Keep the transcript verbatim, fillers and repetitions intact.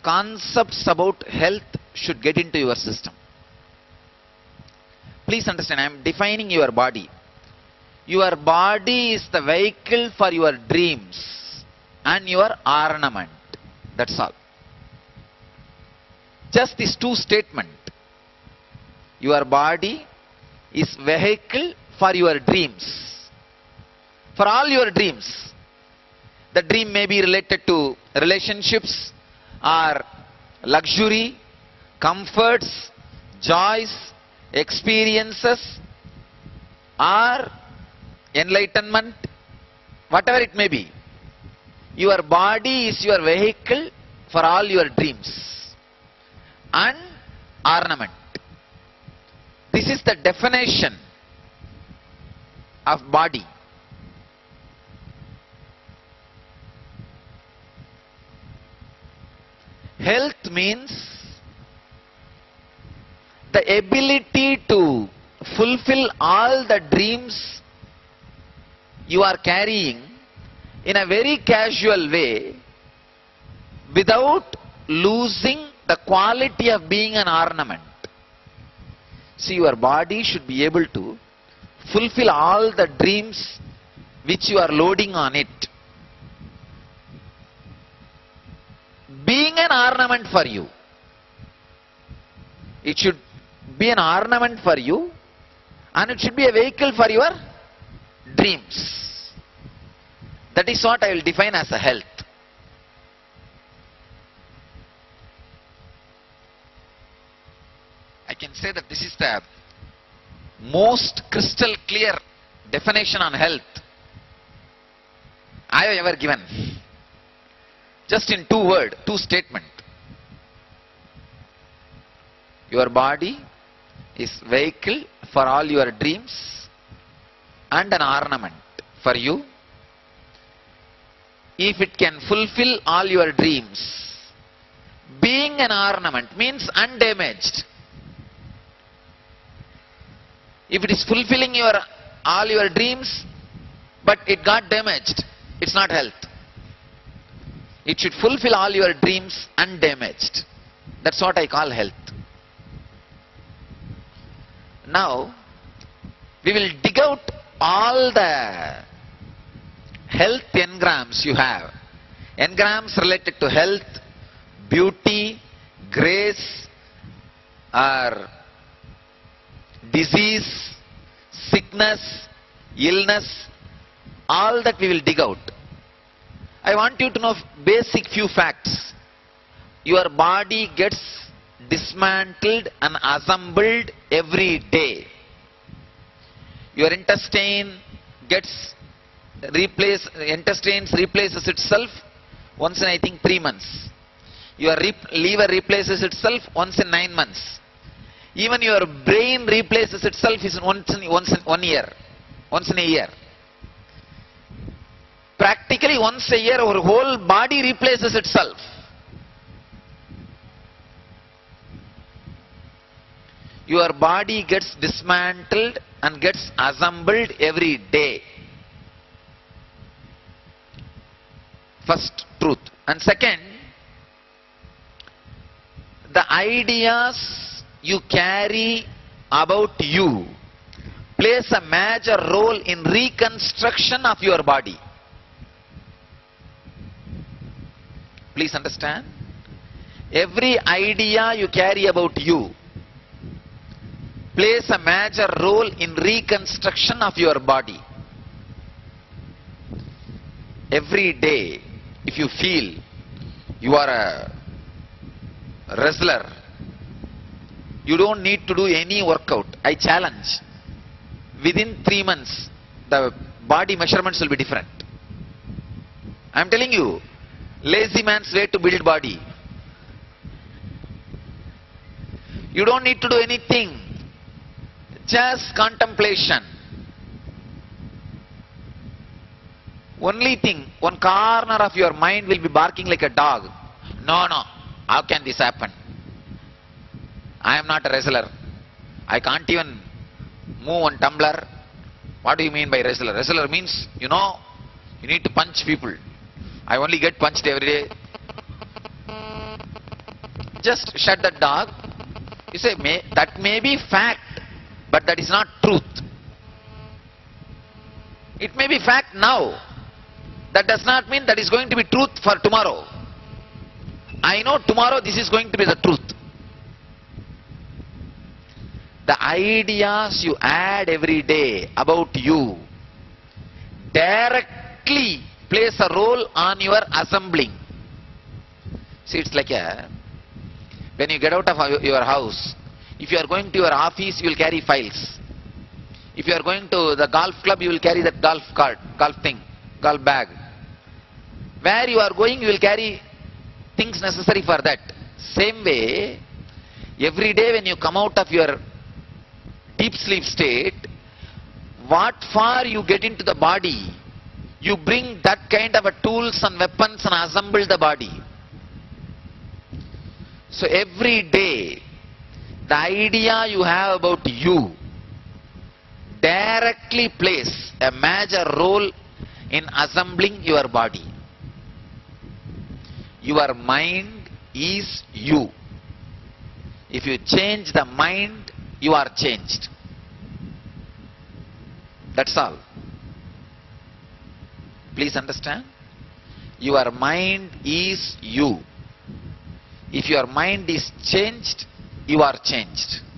concepts about health should get into your system. Please understand, I am defining your body. Your body is the vehicle for your dreams and your ornament. That's all. Just these two statements. Your body is vehicle for your dreams. For all your dreams. The dream may be related to relationships or luxury, comforts, joys, experiences or enlightenment, whatever it may be. Your body is your vehicle for all your dreams and ornament. This is the definition of body. Health means the ability to fulfill all the dreams you are carrying in a very casual way without losing the quality of being an ornament. See, your body should be able to fulfill all the dreams which you are loading on it. Being an ornament for you. It should be an ornament for you and it should be a vehicle for your dreams. That is what I will define as a health. I can say that this is the most crystal clear definition on health I have ever given. Just in two words, two statements. Your body is vehicle for all your dreams and an ornament for you. If it can fulfill all your dreams, being an ornament means undamaged. If it is fulfilling your all your dreams, but it got damaged, it's not health. It should fulfill all your dreams undamaged. That's what I call health. Now, we will dig out all the health engrams you have. Engrams related to health, beauty, grace, or disease, sickness, illness, all that we will dig out. I want you to know basic few facts. Your body gets dismantled and assembled every day. Your intestine gets replaced, intestines replaces itself once in I think three months. Your liver replaces itself once in nine months. Even your brain replaces itself is once in, once in one year, once in a year. Practically once a year our whole body replaces itself. Your body gets dismantled and gets assembled every day. First truth. And second, the ideas you carry about you plays a major role in reconstruction of your body. Please understand. Every idea you carry about you plays a major role in reconstruction of your body. Every day, if you feel you are a wrestler, you don't need to do any workout. I challenge. Within three months, the body measurements will be different. I am telling you, lazy man's way to build body. You don't need to do anything. Just contemplation. Only thing, one corner of your mind will be barking like a dog. No, no. How can this happen? I am not a wrestler. I can't even move one tumbler. What do you mean by wrestler? Wrestler means, you know, you need to punch people. I only get punched every day. just shut the dog. You say, may, that may be fact, but that is not truth. It may be fact now. That does not mean that is going to be truth for tomorrow. I know tomorrow this is going to be the truth. The ideas you add every day about you directly plays a role on your assembling. See, it's like a, when you get out of your house, if you are going to your office, you will carry files. If you are going to the golf club, you will carry that golf cart, golf thing, golf bag. Where you are going, you will carry things necessary for that. Same way, every day when you come out of your deep sleep state, what for you get into the body, you bring that kind of a tools and weapons and assemble the body. So every day, the idea you have about you directly plays a major role in assembling your body. Your mind is you. If you change the mind, you are changed. That's all. Please understand. Your mind is you. If your mind is changed, you are changed.